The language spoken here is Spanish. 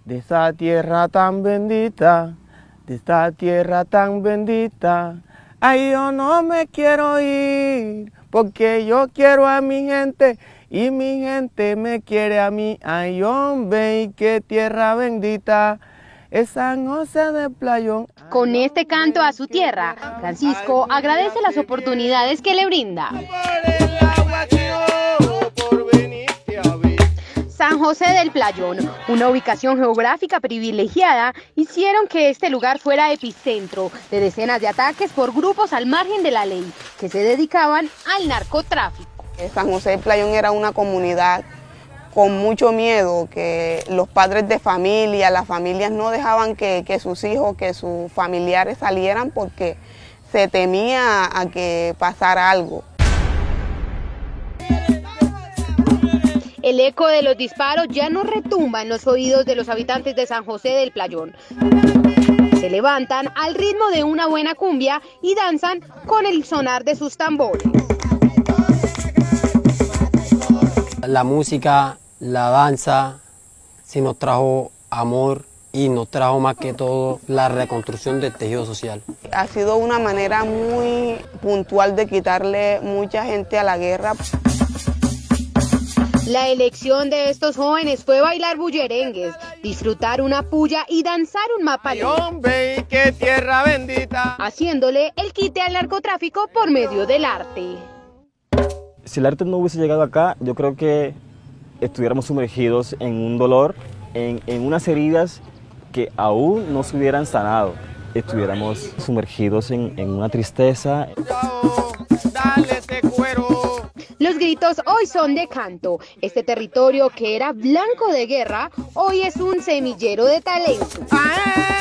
de esa tierra tan bendita, de esta tierra tan bendita. Ay, yo no me quiero ir, porque yo quiero a mi gente y mi gente me quiere a mí. Ay, hombre, qué tierra bendita es San José del Playón. Con este canto a su tierra, Francisco agradece las oportunidades que le brinda. San José del Playón, una ubicación geográfica privilegiada, hicieron que este lugar fuera epicentro de decenas de ataques por grupos al margen de la ley, que se dedicaban al narcotráfico. San José del Playón era una comunidad con mucho miedo, que los padres de familia, las familias no dejaban que sus hijos, que sus familiares salieran porque se temía a que pasara algo. El eco de los disparos ya no retumba en los oídos de los habitantes de San José del Playón. Se levantan al ritmo de una buena cumbia y danzan con el sonar de sus tambores. La música, la danza, sí nos trajo amor y nos trajo más que todo la reconstrucción del tejido social. Ha sido una manera muy puntual de quitarle mucha gente a la guerra. La elección de estos jóvenes fue bailar bullerengues, disfrutar una puya y danzar un mapalé. ¡Hombre, qué tierra bendita! Haciéndole el quite al narcotráfico por medio del arte. Si el arte no hubiese llegado acá, yo creo que estuviéramos sumergidos en un dolor, en unas heridas que aún no se hubieran sanado. Estuviéramos sumergidos en una tristeza. Dale ese cuero. Los gritos hoy son de canto. Este territorio que era blanco de guerra, hoy es un semillero de talento. ¡Ay!